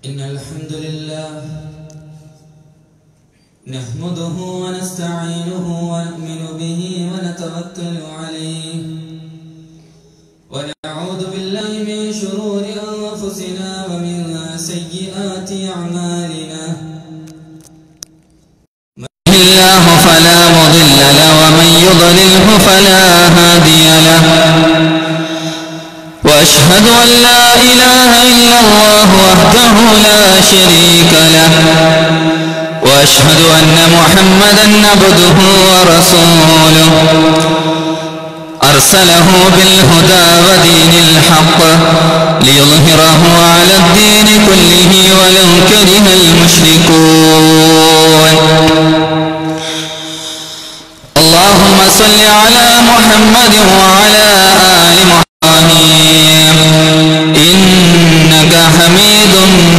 إن الحمد لله نحمده ونستعينه ونؤمن به ونتوكل عليه ونعوذ بالله من شرور أنفسنا ومن سيئات أعمالنا من يهده الله فلا مضل له ومن يضلله فلا هادي له وأشهد أن لا إله إلا الله وحده لا شريك له وأشهد أن محمدا عبده ورسوله أرسله بالهدى ودين الحق ليظهره على الدين كله ولو كره المشركون اللهم صل على محمد وعلى آل محمد إنك حميد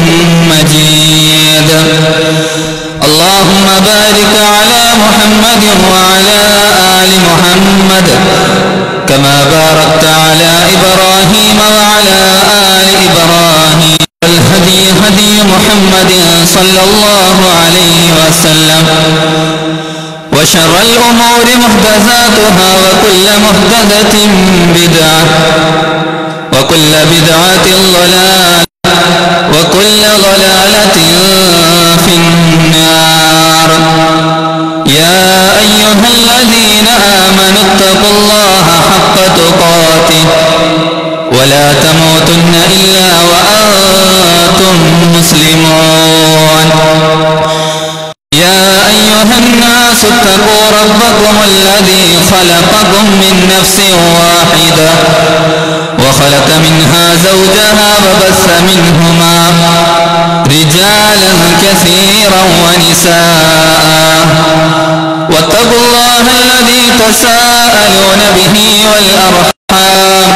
مجيد اللهم بارك على محمد وعلى آل محمد كما باركت على إبراهيم وعلى آل إبراهيم الهدي هدي محمد صلى الله عليه وسلم وشر الأمور محدثاتها وكل محدثة بدعة وكل بدعة ضلالة وكل ضلالة في النار يا أيها الذين آمنوا اتقوا الله حق تقاته ولا تموتن إلا وأنتم مسلمون يا أيها الناس اتقوا ربكم الذي خلقكم من نفس واحدة وخلق منها زوجها وبث منهما رجالا كثيرا ونساء واتقوا الله الذي تساءلون به والأرحام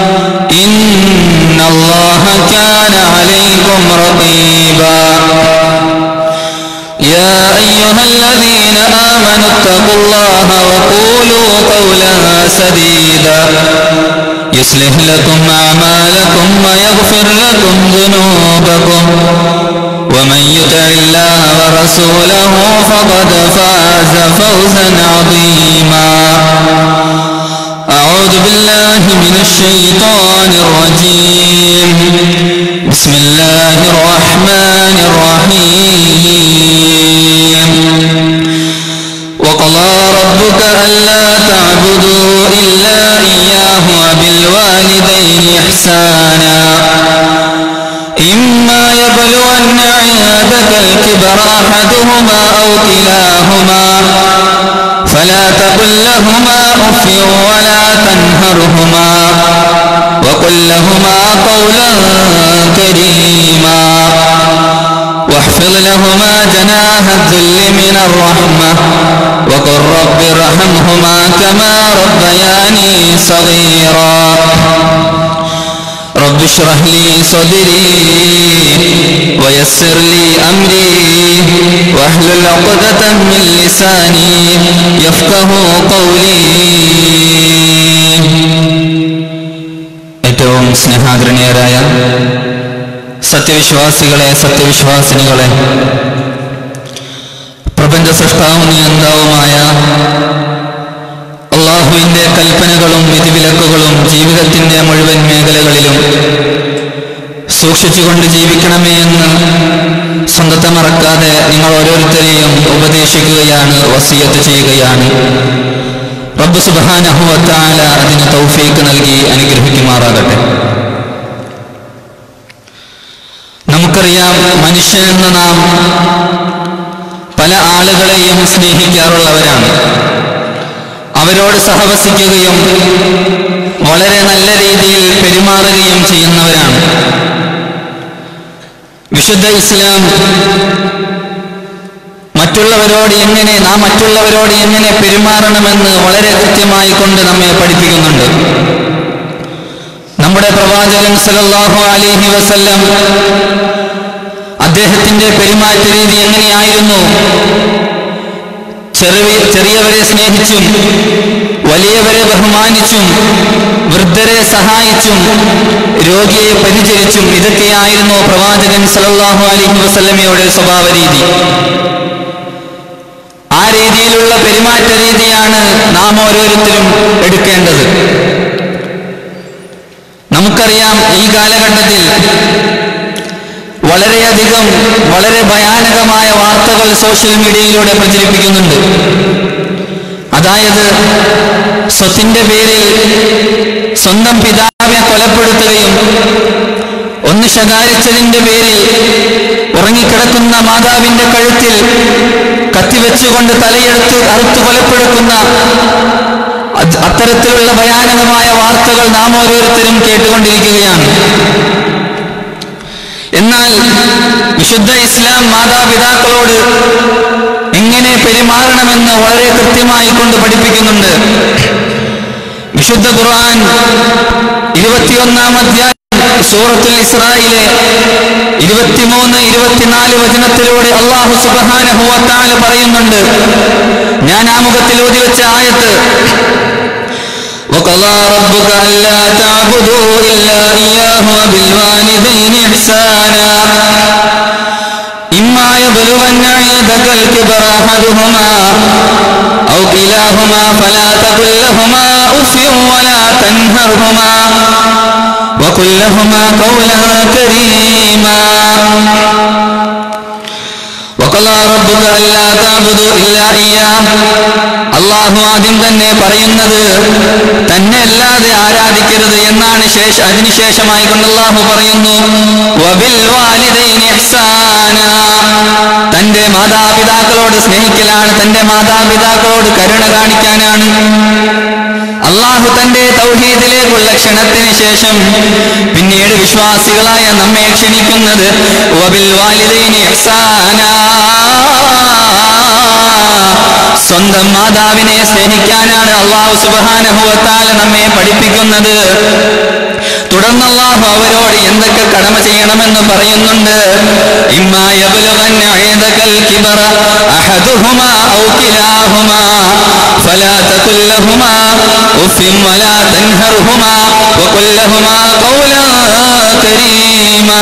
إن الله كان عليكم رقيبا يا أيها الذين آمنوا اتقوا الله وقولوا قولا سديدا يصلح لكم أعمالكم ويغفر لكم ذنوبكم ومن يطع الله ورسوله فقد فاز فوزا عظيما أعوذ بالله من الشيطان الرجيم بسم الله الرحمن الرحيم وقضى ربك ألا تعبدوا إلا إياه وبالوالدين إحسانا إما يبلغن عندك الكبر أحدهما أو كلاهما فلا تقل لهما أف ولا تنهرهما وقل لهما قولا كريما واحفظ لهما جناح الذل من الرحمة وقل رب ارحمهما كما ربياني صغيرا رب اشرح لي صدري ويسر لي أمري واحلل عقدة من لساني يفقه قولي ഏറ്റവും സ്നേഹാദരണീയരായ സത്യവിശ്വാസികളെ സത്യവിശ്വാസിനികളെ പ്രപഞ്ച സൃഷ്ടാവും നിയന്താവുമായ അല്ലാഹുവിന്റെ കൽപ്പനകളും വിധിവിലക്കുകളും ജീവിതത്തിന്റെ മുഴുവൻ മേഖലകളിലും സൂക്ഷിച്ചുകൊണ്ട് ജീവിക്കണമേ എന്ന് സ്വന്തത്തെ മറക്കാതെ നിങ്ങൾ ഓരോരുത്തരെയും ഉപദേശിക്കുകയാണ്, വസിയത്ത് ചെയ്യുകയാണ്. റബ്ബ് സുബ്ഹാനഹു വ തആല അതിന് തൗഫീഖ് നൽകി അനുഗ്രഹിക്കുമാറാകട്ടെ. നമുക്കറിയാം, മനുഷ്യനെന്ന നാം പല ആളുകളെയും സ്നേഹിക്കാറുള്ളവരാണ്. അവരോട് സഹവസിക്കുകയും വളരെ നല്ല രീതിയിൽ പെരുമാറുകയും ചെയ്യുന്നവരാണ്. വിശുദ്ധ ഇസ്ലാം മറ്റുള്ളവരോട് എങ്ങനെ പെരുമാറണമെന്ന് വളരെ കൃത്യമായി കൊണ്ട് നമ്മെ പഠിപ്പിക്കുന്നുണ്ട്. നമ്മുടെ പ്രവാചകൻ സല്ലല്ലാഹു അലൈഹി വസല്ലം അദ്ദേഹത്തിന്റെ പെരുമാറ്റ രീതി എങ്ങനെയായിരുന്നു? ചെറിയവരെ സ്നേഹിച്ചും വലിയവരെ ബഹുമാനിച്ചും വൃദ്ധരെ സഹായിച്ചും രോഗിയെ പരിചരിച്ചും ഇതൊക്കെയായിരുന്നു പ്രവാചകൻ സല്ലല്ലാഹു അലൈഹി വസല്ലമയുടെ സ്വഭാവ രീതി. ആ രീതിയിലുള്ള പെരുമാറ്റ രീതിയാണ് നാം ഓരോരുത്തരും എടുക്കേണ്ടത്. നമുക്കറിയാം, ഈ കാലഘട്ടത്തിൽ വളരെയധികം വളരെ ഭയാനകമായ വാർത്തകൾ സോഷ്യൽ മീഡിയയിലൂടെ പ്രചരിപ്പിക്കുന്നുണ്ട്. അതായത് സ്വത്തിന്റെ പേരിൽ സ്വന്തം പിതാവിനെ കൊലപ്പെടുത്തുകയും ഒന്ന് ശകാരിച്ചതിന്റെ പേരിൽ ഉറങ്ങിക്കിടക്കുന്ന മാതാവിന്റെ കഴുത്തിൽ കത്തിവെച്ചുകൊണ്ട് തലയെടുത്ത് അറുത്തു കൊലപ്പെടുത്തുന്ന അത്തരത്തിലുള്ള ഭയാനകമായ വാർത്തകൾ നാം ഓരോരുത്തരും കേട്ടുകൊണ്ടിരിക്കുകയാണ്. എന്നാൽ വിശുദ്ധ ഇസ്ലാം മാതാപിതാക്കളോട് എങ്ങനെ പെരുമാറണമെന്ന് വളരെ കൃത്യമായി കൊണ്ട് പഠിപ്പിക്കുന്നുണ്ട്. വിശുദ്ധ ഖുർആൻ 21-ാം അധ്യായം സൂറത്തുൽ ഇസ്രായിലെ 23-24 വചനത്തിലൂടെ അല്ലാഹു സുബ്ഹാനഹു വ തആല പറയുന്നുണ്ട്. ഞാൻ ആമുഖത്തിൽ ഓതി വെച്ച ആയത്ത്, وَقَضَى رَبُّكَ أَلَّا تَعْبُدُوا إِلَّا إِيَّاهُ وَبِالْوَالِدَيْنِ إِحْسَانًا إِمَّا يَبْلُغَنَّ عِندَكَ الْكِبَرَ أَحَدُهُمَا أَوْ كِلَاهُمَا فَلَا تَقُل لَّهُمَا أُفٍّ وَلَا تَنْهَرْهُمَا وَقُل لَّهُمَا قَوْلًا كَرِيمًا وَقَضَى رَبُّكَ أَلَّا تَعْبُدُوا إِلَّا إِيَّاهُ. അള്ളാഹു ആദ്യം തന്നെ പറയുന്നത് തന്നെ അല്ലാതെ ആരാധിക്കരുത് എന്നാണ്. അതിനുശേഷമായി കൊണ്ട് അള്ളാഹു പറയുന്നു, വബിൽ വാലിദൈനി ഇഹ്സാനാ, തന്റെ മാതാപിതാക്കളോട് സ്നേഹിക്കലാണ്, തന്റെ മാതാപിതാക്കളോട് കരുണ കാണിക്കാനാണ്. അള്ളാഹു തന്റെ തൗഹീദിലേക്കുള്ള ക്ഷണത്തിന് ശേഷം പിന്നീട് വിശ്വാസികളായ നമ്മെ ക്ഷണിക്കുന്നത് വബിൽ വാലിദൈനി ഇഹ്സാനാ, സ്വന്തം മാതാവിനെ സ്നേഹിക്കാനാണ് അല്ലാഹു സുബ്ഹാനഹു വ തആല നമ്മെ പഠിപ്പിക്കുന്നത്. തുടർന്ന് അല്ലാഹു അവരോട് എന്തൊക്കെ കടമ ചെയ്യണമെന്ന് പറയുന്നുണ്ട്. ഇമ്മാ യബ്ലുഗന്ന ഇൻദകൽ കിബറ അഹദുഹുമാ ഔ കിലാഹുമാ ഫലാ തഖുൽ ലഹുമാ ഉഫിൻ വലാ തൻഹർഹുമാ വഖുൽ ലഹുമാ ഖൗലൻ കരീമാ.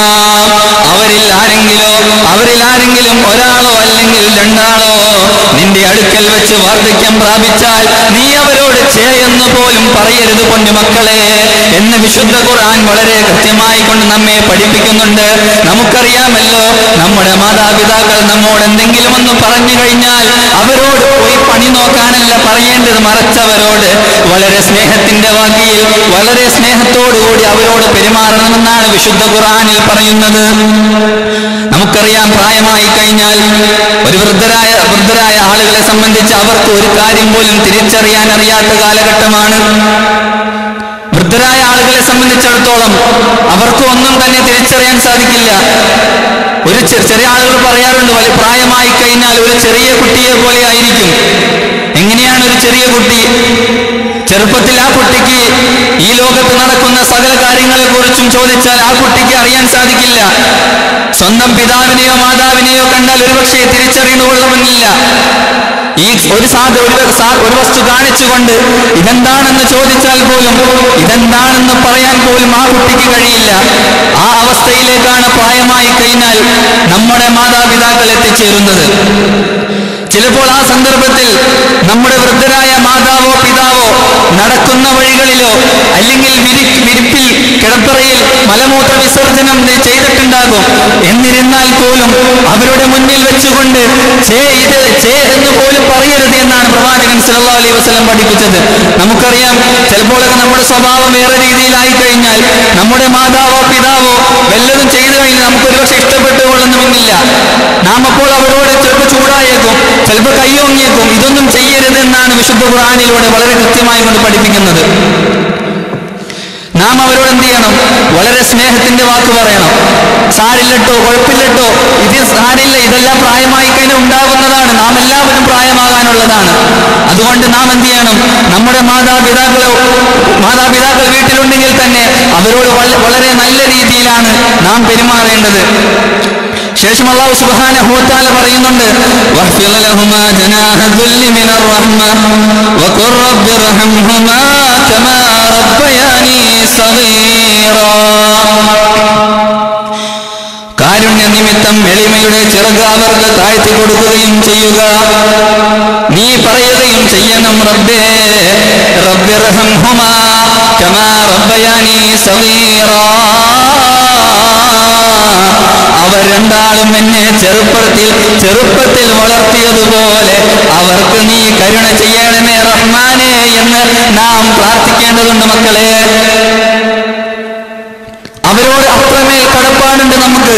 അവരിൽ ആരെങ്കിലും ഒരാളോ അല്ലെങ്കിൽ രണ്ടാളോ നിന്റെ അടുക്കൽ വെച്ച് വാർദ്ധക്യം പ്രാപിച്ചാൽ നീ അവരോട് എന്ന് പോലും പറയരുത് പൊന്നുമക്കളെ എന്ന് വിശുദ്ധ ഖുർആൻ വളരെ കൃത്യമായി കൊണ്ട് നമ്മെ പഠിപ്പിക്കുന്നുണ്ട്. നമുക്കറിയാമല്ലോ, നമ്മുടെ മാതാപിതാക്കൾ നമ്മോട് എന്തെങ്കിലും ഒന്ന് പറഞ്ഞു കഴിഞ്ഞാൽ അവരോട് പോയി പണി നോക്കാനല്ല പറയേണ്ടത്, മറിച്ചവരോട് വളരെ സ്നേഹത്തിന്റെ വാക്കിയിൽ വളരെ സ്നേഹത്തോടുകൂടി അവരോട് പെരുമാറണമെന്നാണ് വിശുദ്ധ ഖുർആനിൽ പറയുന്നത്. നമുക്കറിയാം, പ്രായമായി കഴിഞ്ഞാൽ ഒരു വൃദ്ധരായ ആളുകളെ സംബന്ധിച്ച് അവർക്ക് ഒരു കാര്യം പോലും തിരിച്ചറിയാൻ അറിയാത്ത കാലഘട്ടമാണ്. വൃദ്ധരായ ആളുകളെ സംബന്ധിച്ചിടത്തോളം അവർക്ക് ഒന്നും തന്നെ തിരിച്ചറിയാൻ സാധിക്കില്ല. ഒരു ചെറിയ ആളുകൾ പറയാറുണ്ട്, വലിയ പ്രായമായി കഴിഞ്ഞാൽ ഒരു ചെറിയ കുട്ടിയെ പോലെ ആയിരിക്കും. എങ്ങനെയാണ് ഒരു ചെറിയ കുട്ടി? ചെറുപ്പത്തിൽ ആ കുട്ടിക്ക് ഈ ലോകത്ത് നടക്കുന്ന സകല കാര്യങ്ങളെ കുറിച്ചും ചോദിച്ചാൽ ആ കുട്ടിക്ക് അറിയാൻ സാധിക്കില്ല. സ്വന്തം പിതാവിനെയോ മാതാവിനെയോ കണ്ടാൽ ഒരുപക്ഷെ തിരിച്ചറിയണമെന്നില്ല. ഈ ഒരു വസ്തു കാണിച്ചുകൊണ്ട് ഇതെന്താണെന്ന് ചോദിച്ചാൽ പോലും ഇതെന്താണെന്ന് പറയാൻ പോലും ആ കുട്ടിക്ക് കഴിയില്ല. ആ അവസ്ഥയിലേക്കാണ് പ്രായമായി കഴിഞ്ഞാൽ നമ്മുടെ മാതാപിതാക്കൾ എത്തിച്ചേരുന്നത്. ചിലപ്പോൾ ആ സന്ദർഭത്തിൽ നമ്മുടെ വൃദ്ധരായ മാതാവോ പിതാവോ നടക്കുന്ന വഴികളിലോ അല്ലെങ്കിൽ വിരിപ്പിൽ കിടപ്പറയിൽ മലമൂത്ര വിസർജനം ചെയ്തിട്ടുണ്ടാകും. എന്നിരുന്നാൽ പോലും അവരുടെ മുന്നിൽ വെച്ചുകൊണ്ട് എന്ന് പോലും പറയരുത് എന്നാണ് പ്രവാചകൻ സല്ലല്ലാഹു അലൈഹി വസല്ലം പഠിപ്പിച്ചത്. നമുക്കറിയാം, ചിലപ്പോഴൊക്കെ നമ്മുടെ സ്വഭാവം വേറെ രീതിയിലായി കഴിഞ്ഞാൽ നമ്മുടെ മാതാവോ പിതാവോ വല്ലതും ചെയ്തു കഴിഞ്ഞാൽ നമുക്ക് ഒരുപക്ഷെ ഇഷ്ടപ്പെട്ടുകൊള്ളുന്നുമില്ല. നാം അപ്പോൾ അവരോട് ചിലപ്പോൾ ചൂടായേക്കും, ചിലപ്പോൾ കയ്യോങ്ങിയേക്കും. ഇതൊന്നും ചെയ്യരുതെന്നാണ് വിശുദ്ധ ഖുർആനിലൂടെ വളരെ കൃത്യമായി കൊണ്ട് പഠിപ്പിക്കുന്നത്. നാം അവരോട് എന്ത് ചെയ്യണം? വളരെ സ്നേഹത്തിന്റെ വാക്ക് പറയണം. സാരില്ലട്ടോ, കുഴപ്പമില്ലട്ടോ, ഇത് സാരില്ല, ഇതെല്ലാം പ്രായമായി കഴിഞ്ഞാൽ ഉണ്ടാകുന്നതാണ്. നാം എല്ലാവരും പ്രായമാകാനുള്ളതാണ്. അതുകൊണ്ട് നാം എന്ത് ചെയ്യണം? നമ്മുടെ മാതാപിതാക്കൾ വീട്ടിലുണ്ടെങ്കിൽ തന്നെ അവരോട് വളരെ നല്ല രീതിയിലാണ് നാം പെരുമാറേണ്ടത്. ശേഷം അല്ലാഹു സുബ്ഹാനഹു വ തആല പറയുന്നുണ്ട് വഹ്ഫിൽ ലഹുമാ ജനാഹ ദുല്ലി മിനർ റഹ്മ വഖുർ റബ്ബിർഹംഹുമാ കമാ റബ്ബയാനി സഗീറാ. കാരുണ്യ നിമിത്തം എളിമയുടെ ചിറക് അവർക്ക് താഴ്ത്തി കൊടുക്കുകയും ചെയ്യുക. നീ പറയുകയും ചെയ്യണം റബ്ബേ റബ്ബിർഹംഹുമാ കമാ റബ്ബയാനി സഗീറാ. അവർ രണ്ടാളും എന്നെ ചെറുപ്പത്തിൽ വളർത്തിയതുപോലെ അവർക്ക് നീ കരുണ ചെയ്യണമേ റഹ്മാനെ എന്ന് നാം പ്രാർത്ഥിക്കേണ്ടതുണ്ട് മക്കളെ. അവരോട് അത്രമേൽ കടപ്പാടുണ്ട് നമുക്ക്.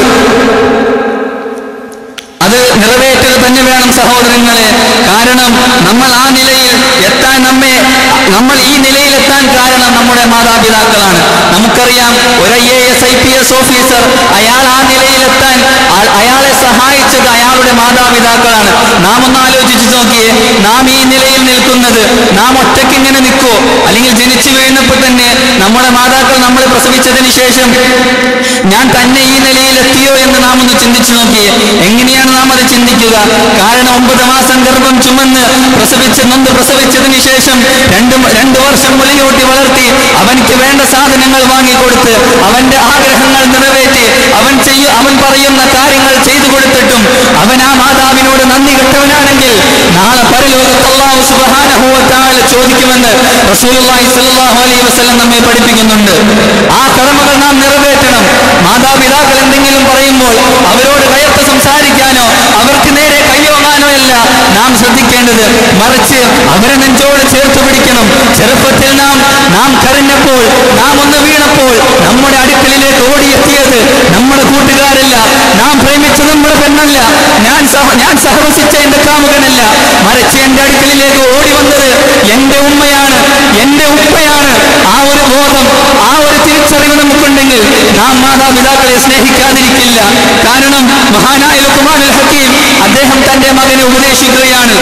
അത് നിറവേറ്റുക തന്നെ വേണം സഹോദരങ്ങളെ. കാരണം നമ്മൾ ആ നിലയിൽ എത്താൻ നമ്മൾ ഈ നിലയിലെത്താൻ കാരണം നമ്മുടെ മാതാപിതാക്കളാണ്. നമുക്കറിയാം ഒരു IAS IPS ഓഫീസർ അയാൾ ആ നിലയിലെത്താൻ അയാളെ സഹായിച്ചത് അയാളുടെ മാതാപിതാക്കളാണ്. നാം ഒന്ന് ആലോചിച്ച് നോക്കിയേ, നാം ഈ നിലയിൽ നിൽക്കുന്നത് നാം ഒറ്റയ്ക്ക് ഇങ്ങനെ നിൽക്കുമോ? അല്ലെങ്കിൽ ജനിച്ചു വീഴുന്നപ്പോൾ തന്നെ നമ്മുടെ മാതാക്കൾ നമ്മളെ പ്രസവിച്ചതിന് ശേഷം ഞാൻ തന്നെ ഈ നിലയിലെത്തിയോ എന്ന് നാം ഒന്ന് ചിന്തിച്ചു നോക്കിയേ. എങ്ങനെയാണ് നാം അത് ചിന്തിക്കുക? കാരണം 9 മാസം ഗർഭം ചുമന്ന് പ്രസവിച്ചതിന് ശേഷം 2 വർഷം മുലയൂട്ടി വളർത്തി അവൻക്ക് വേണ്ട സാധനങ്ങൾ വാങ്ങിക്കൊടുത്ത് അവന്റെ ആഗ്രഹങ്ങൾ നിറവേറ്റി അവൻ പറയുന്ന കാര്യങ്ങൾ ചെയ്തു കൊടുത്തിട്ടും അവൻ ആ മാതാവിനോട് നന്ദി കെട്ടവനാണെങ്കിൽ നാളെ പരലോകത്ത് അല്ലാഹു സുബ്ഹാനഹു വ തആല ചോദിക്കുമെന്ന് റസൂലുള്ളാഹി സ്വല്ലല്ലാഹു അലൈഹി വസല്ലം നമ്മെ പഠിപ്പിക്കുന്നുണ്ട്. ആ കടമകൾ നാം നിറവേറ്റണം. മാതാപിതാക്കൾ എന്തെങ്കിലും പറയുമ്പോൾ അവരോട് കയർത്ത് സംസാരിക്കാനോ അവർക്ക് നേരെ കയ്യോങ്ങാനോ അല്ല നാം ശ്രദ്ധിക്കേണ്ടത്. മറിച്ച് അവരെ നെഞ്ചോട് ചേർത്ത് പിടിക്കണം. ചെറുപ്പത്തിൽ നാം കരഞ്ഞപ്പോൾ, നാം ഒന്ന് വീണപ്പോൾ നമ്മുടെ അടുക്കളിലേക്ക് ഓടിയെത്തിയത് നമ്മുടെ കൂട്ടുകാരല്ല, നാം പ്രേമിച്ചത് നമ്മുടെ പെണ്ണല്ല, ഞാൻ സഹവസിച്ച എന്റെ കാമുകനല്ല, മറിച്ച് എന്റെ അടുക്കളിലേക്ക് ഓടി വന്നത് എന്റെ ഉമ്മയാണ്, എന്റെ ഉപ്പയാണ്. ആ ഒരു ബോധം, ആ ഒരു തിരിച്ചറിവ് നമുക്കുണ്ടെങ്കിൽ നാം മാതാപിതാക്കളെ സ്നേഹിക്കാതിരിക്കില്ല. കാരണം മഹാനായ ലുഖ്മാനുൽ ഹക്കീം അദ്ദേഹം തന്റെ മകനെ ഉപദേശിക്കുകയാണ്.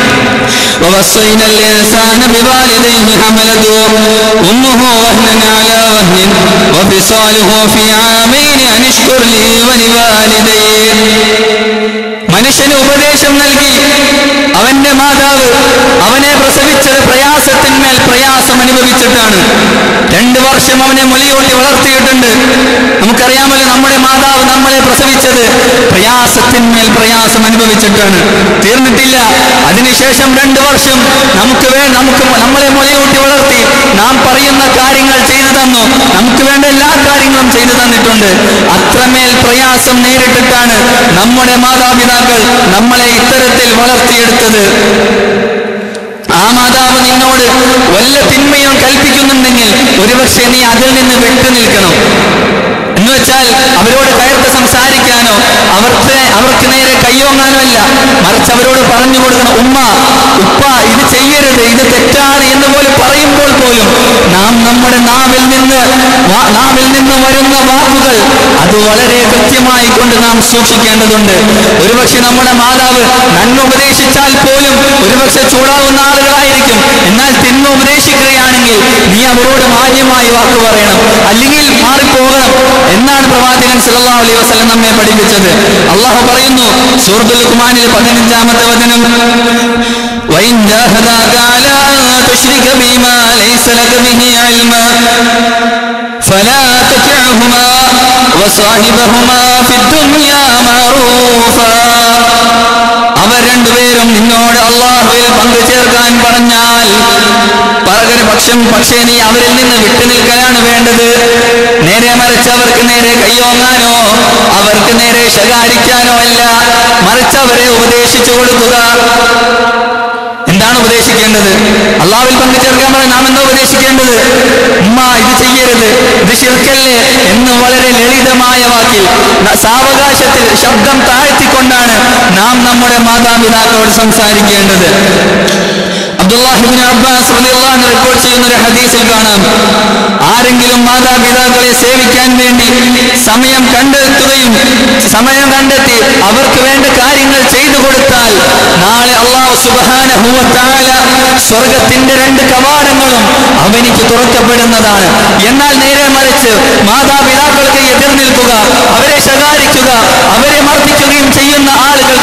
ووصينا الإنسان بوالديه حملته أمه وهنا على وهن وفصاله في عامين أن اشكر لي ولوالديك. മനുഷ്യന് ഉപദേശം നൽകി. അവന്റെ മാതാവ് അവനെ പ്രസവിച്ചത് പ്രയാസത്തിന്മേൽ പ്രയാസം അനുഭവിച്ചിട്ടാണ്. 2 വർഷം അവനെ മുലയൂട്ടി വളർത്തിയിട്ടുണ്ട്. നമുക്കറിയാമല്ലോ, നമ്മുടെ മാതാവ് നമ്മളെ പ്രസവിച്ചത് പ്രയാസത്തിന്മേൽ പ്രയാസം അനുഭവിച്ചിട്ടാണ്. തീർന്നിട്ടില്ല. അതിനുശേഷം 2 വർഷം നമ്മളെ മുലയൂട്ടി വളർത്തി നാം പറയുന്ന കാര്യങ്ങൾ ചെയ്തു തന്നു. നമുക്ക് വേണ്ട എല്ലാ കാര്യങ്ങളും ചെയ്തു തന്നിട്ടുണ്ട്. അത്രമേൽ പ്രയാസം നേരിട്ടിട്ടാണ് നമ്മുടെ മാതാപിതാക്കൾ നമ്മളെ ഇത്തരത്തിൽ വളർത്തിയെടുത്തത്. ആ മാതാവ് നിന്നോട് വല്ല തിന്മയും കൽപ്പിക്കുന്നുണ്ടെങ്കിൽ ഒരുപക്ഷെ നീ അതിൽ നിന്ന് വിട്ടു നിൽക്കണം. എന്നുവെച്ചാൽ അവരോട് കയർത്ത് സംസാരിക്കാനോ അവർക്ക് നേരെ കയ്യോങ്ങാനോ അല്ല, മറിച്ച് അവരോട് പറഞ്ഞു കൊടുക്കണം, ഉമ്മ ഉപ്പ ഇത് ചെയ്യരുത്, ഇത് തെറ്റാണ് എന്ന് പോലും പറയുമ്പോൾ പോലും നാം നമ്മുടെ നാവിൽ നിന്ന് വരുന്ന വാക്കുകൾ അത് വളരെ കൃത്യമായി കൊണ്ട് നാം സൂക്ഷിക്കേണ്ടതുണ്ട്. ഒരുപക്ഷെ നമ്മുടെ മാതാവ് നന്മ ഉപദേശിച്ചാൽ പോലും ഒരുപക്ഷെ ചൂടാവുന്ന ആളുകളായിരിക്കും. എന്നാൽ തിന്മ ഉപദേശിക്കുകയാണെങ്കിൽ നീ അവരോട് മാന്യമായി വാക്ക് പറയണം, അല്ലെങ്കിൽ മാറിപ്പോകണം എന്നാണ് പ്രവാചകൻ സല്ലല്ലാഹു അലൈഹി വസല്ലം നമ്മെ പഠിപ്പിച്ചത്. അല്ലാഹു പറയുന്നു സൂറത്തുൽ ലുഖ്മാനിൽ 15-ാമത്തെ വചനം, وَإِنْ جَاهَدَاكَ عَلَىٰ أَن تُشْرِكَ بِمَا لَيْسَ لَكَ بِهِ عِلْمٌ فَلَا تُطِعْهُمَا وَصَاحِبْهُمَا فِي الدُّنْيَا مَعْرُوفًا. അവർ രണ്ടുപേരും നിന്നോട് അല്ലാഹുവിൽ പങ്കുചേർക്കാൻ പറഞ്ഞാൽ പക്ഷേ നീ അവരിൽ നിന്ന് വിട്ടുനിൽക്കലാണ് വേണ്ടത്. നേരെ മറിച്ച് അവർക്ക് നേരെ കയ്യോങ്ങാനോ അവർക്ക് നേരെ ശകാരിക്കാനോ അല്ല, മറിച്ച് അവരെ ഉപദേശിച്ചു കൊടുക്കുക. എന്താണ് ഉപദേശിക്കേണ്ടത്? അല്ലാഹുവിൽ പങ്കുചേർക്കാൻ പറഞ്ഞാൽ നാം എന്താ ഉപദേശിക്കേണ്ടത്? ഉമ്മ ഇത് ചെയ്യരുത്, ഇത് ശിർക്കല്ലേ എന്ന് വളരെ ലളിതമായ വാക്കിൽ സാവകാശത്തിൽ ശബ്ദം താഴ്ത്തിക്കൊണ്ടാണ് നാം നമ്മുടെ മാതാപിതാക്കളോട് സംസാരിക്കേണ്ടത്. അബ്ദുല്ലാഹി ഇബ്നു അബ്ബാസ് റളിയല്ലാഹു അൻഹു റിപ്പോർട്ട് ചെയ്യുന്ന ഒരു ഹദീസിൽ കാണാം, ആരെങ്കിലും മാതാപിതാക്കളെ സേവിക്കാൻ വേണ്ടി സമയം കണ്ടെത്തി അവർക്ക് വേണ്ട കാര്യങ്ങൾ ചെയ്തു കൊടുത്താൽ നാളെ അല്ലാഹു സുബ്ഹാനഹു വ തആല സ്വർഗ്ഗത്തിന്റെ 2 കവാടങ്ങളും അവനിക്ക് തുറക്കപ്പെടുന്നതാണ്. എന്നാൽ നേരെ മറിച്ച് മാതാപിതാക്കൾക്ക് എതിർ നിൽക്കുക, അവരെ ശകാരിക്കുക, അവരെ മർദ്ദിക്കുക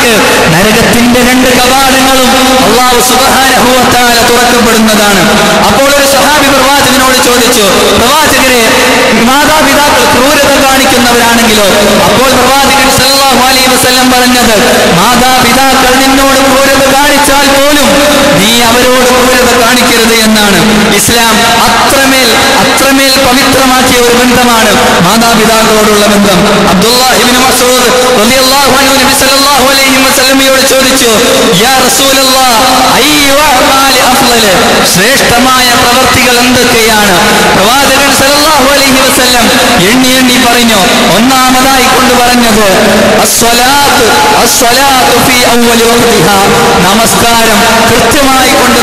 നരകത്തിന്റെ 2 കവാടങ്ങളും അല്ലാഹു സുബ്ഹാനഹു വ തആല തുറക്കപ്പെടുന്നതാണ്. അപ്പോൾ ഒരു സഹാബി പ്രവാചകനോട് ചോദിച്ചു, പ്രവാചകരെ, മാതാപിതാക്കൾ ക്രൂരത കാണിക്കുന്നവരാണെങ്കിലോ? അപ്പോൾ പ്രവാചകൻ സല്ലല്ലാഹു അലൈഹി വസല്ലം പറഞ്ഞത്, മാതാപിതാക്കൾ നിന്നോട് ക്രൂരത കാണിച്ചാൽ പോലും നീ അവരോട് ക്രൂരത കാണിക്കരുത് എന്നാണ്. ഇസ്ലാം അത്രമേൽ പവിത്രമാക്കിയ ഒരു ബന്ധമാണ് മാതാപിതാക്കളോടുള്ള ബന്ധം. അബ്ദുല്ലാഹ് ഇബ്നു മസ്ഊദ് റളിയല്ലാഹു അൻഹു നബി സല്ലല്ലാഹു അലൈഹി വസല്ലമയോട് ചോദിച്ചു, യാ റസൂലല്ലാഹ്, അയ്യു അഅ്മാലി അഫ്ളൽ, ശ്രേഷ്ഠമായ പ്രവർത്തികൾ എന്തൊക്കെയാണ്? പ്രവാചകൻ സല്ലല്ലാഹു അലൈഹി വസല്ലം എണ്ണി പറഞ്ഞു. ഒന്നാമതായി കൊണ്ട് പറഞ്ഞത് അസ്സലാത്തു ഫീ അവ്വലി വഖ്തിഹാ, നമസ്കാരം കൃത്യമായി കൊണ്ട്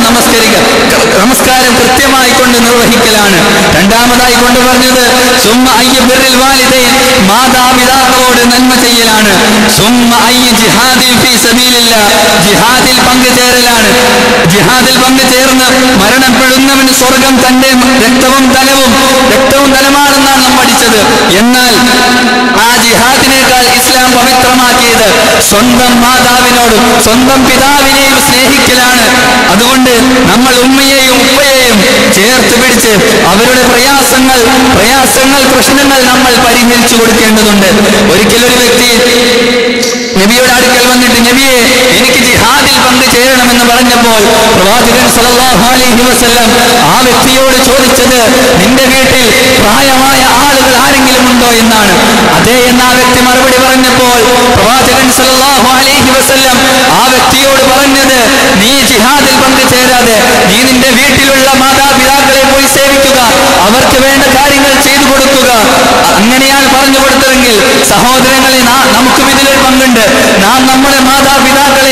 നമസ്കാരം കൃത്യമായി കൊണ്ട് നിർവഹിക്കലാണ്. രണ്ടാമതായി കൊണ്ട് പറഞ്ഞത് സുമ്മ അയ്യ ബിർറിൽ വാലിദൈൻ, മാതാപിതാക്കളോട് നന്മ ചെയ്യലാണ്. സുമ്മ അയ്യ ജിഹാദിൻ ഫീ സബീലില്ലാഹ്, ജിഹാദിൽ പങ്കുചേരലാണ്. ജിഹാദിൽ പങ്കുചേർന്ന് മരണപ്പെടുന്നവന് സ്വർഗം തന്റെ രക്തവും ധനമാണെന്നാണ് നാം പഠിച്ചത്. എന്നാൽ ആ ജിഹാദിനേക്കാൾ ഇസ്ലാം പവിത്രമാക്കിയത് സ്വന്തം മാതാവിനോടും സ്വന്തം പിതാവിനെയും സ്നേഹിക്കലാണ്. അതുകൊണ്ട് നമ്മൾ ഉമ്മയെയും ഉപ്പയെയും ചേർത്ത് പിടിച്ച് അവരുടെ പ്രയാസങ്ങൾ പ്രശ്നങ്ങൾ നമ്മൾ പരിഹരിച്ചു കൊടുക്കേണ്ടതുണ്ട്. ഒരിക്കലൊരു വ്യക്തി നബിയുടെ അടുക്കൽ വന്നിട്ട്, നബിയെ, എനിക്ക് ജിഹാദിൽ പങ്കുചേരണമെന്ന് പറഞ്ഞപ്പോൾ പ്രവാചകൻ സല്ലല്ലാഹു അലൈഹി വസല്ലം ആ വ്യക്തിയോട് ചോദിച്ചത്, നിന്റെ വീട്ടിൽ പ്രായമായ ആളുകൾ ആരെങ്കിലും ഉണ്ടോ എന്നാണ്. അതെ എന്ന് ആ വ്യക്തി മറുപടി പറഞ്ഞപ്പോൾ പ്രവാചകൻ സല്ലല്ലാഹു അലൈഹി വസല്ലം ആ വ്യക്തിയോട് പറഞ്ഞത്, നീ ജിഹാദിൽ പങ്കുചേരാതെ നീ നിന്റെ വീട്ടിലുള്ള മാതാപിതാക്കളെ പോയി സേവിക്കുക, അവർക്ക് വേണ്ട കാര്യങ്ങൾ ചെയ്തു കൊടുക്കുക. അങ്ങനെയാണ് പറഞ്ഞു കൊടുത്തതെങ്കിൽ സഹോദരങ്ങളെ, നമുക്കും ഇതിലൊരു പങ്കുണ്ട്. നാം നമ്മുടെ മാതാപിതാക്കളെ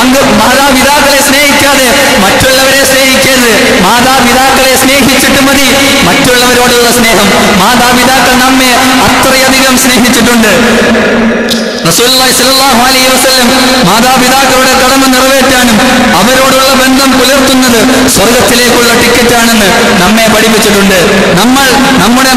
സ്നേഹിക്കാതെ മറ്റുള്ളവരെ സ്നേഹിക്കരുത്. മാതാപിതാക്കളെ സ്നേഹിച്ചിട്ട് മതി മറ്റുള്ളവരോടുള്ള സ്നേഹം. മാതാപിതാക്കൾ നമ്മെ അത്രയധികം സ്നേഹിച്ചിട്ടുണ്ട്. റസൂലുള്ളാഹി സ്വല്ലല്ലാഹു അലൈഹി വസല്ലം മാതാപിതാക്കളുടെ കടമ നിറവേറ്റാനും അവരോടുള്ള ബന്ധം പുലർത്തുന്നത് സ്വർഗത്തിലേക്കുള്ള ടിക്കറ്റാണെന്ന് നമ്മെ പഠിപ്പിച്ചിട്ടുണ്ട്. നമ്മൾ നമ്മുടെ